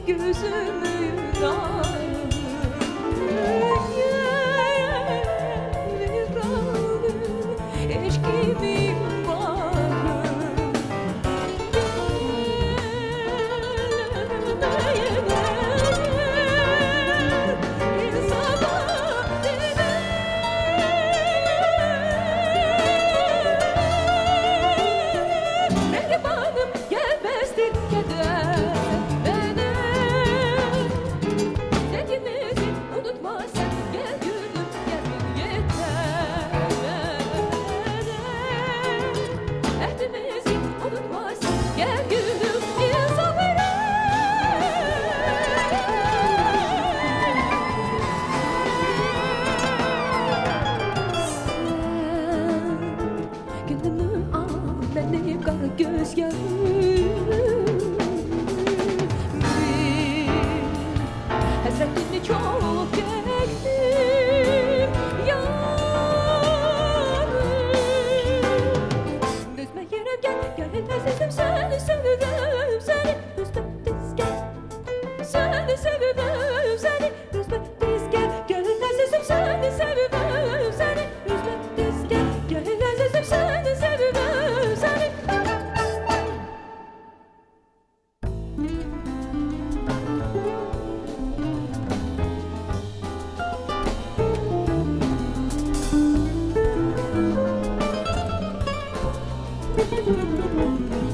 gözümün ağrı. Gelir alır eşkimin bağrı. Mehribanım gelmezdir keder bana. Sevgimizi unutma sen, gel gülüm gel yeter. Ehdimizi unutma sen, gel gülüm insaf eyle. Sen gönlümü al benim kara gözyaşım. Hasretini çok çektim yarım. Üzme yerim gel, gel azizim seni seviyorum seni. Üzme diz gel, seni seviyorum seni. Üzme diz gel, gel azizim seni seviyorum seni. Üzme diz gel, gel azizim seni seviyorum seni. Müzik